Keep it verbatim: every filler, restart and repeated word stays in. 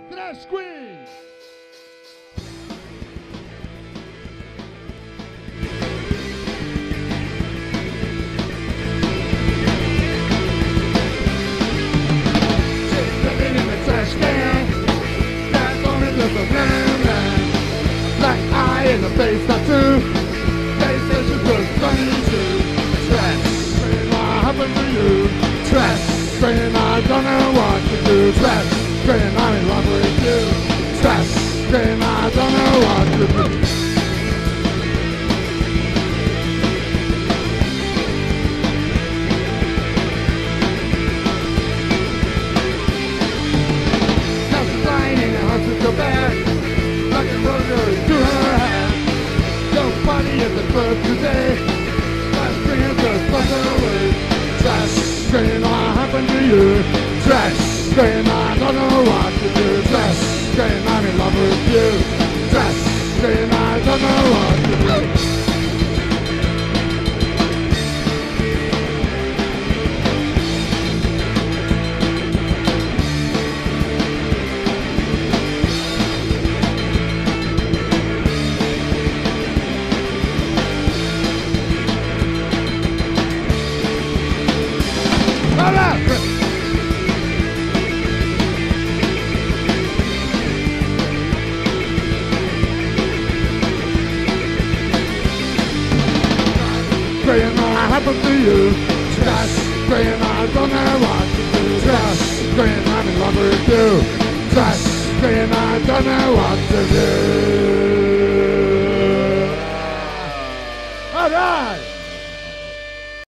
Trash Queen! She's living in the trash can. That's only just a man, man. Black eye in the face tattoo. They say she looks funny too. Trash Queen, what happened to you? Trash Queen, I don't know what to do. Trash Queen, I'm in love with you. Trash Queen, I don't know what to do. Now she's lying in a hospital bed, like a burger to her head. Nobody at the club today. Trash Queen just flushed away. Trash Queen, what happened to you? Trash Queen, I don't know what to do. Trash Queen, I'm in love with you. Trash Queen, I don't know what to do. All right. Queen, what happened to you? Trash Queen, I don't know what to do. Trash Queen, I'm in love with you. Trash Queen, I don't know what to do. All right.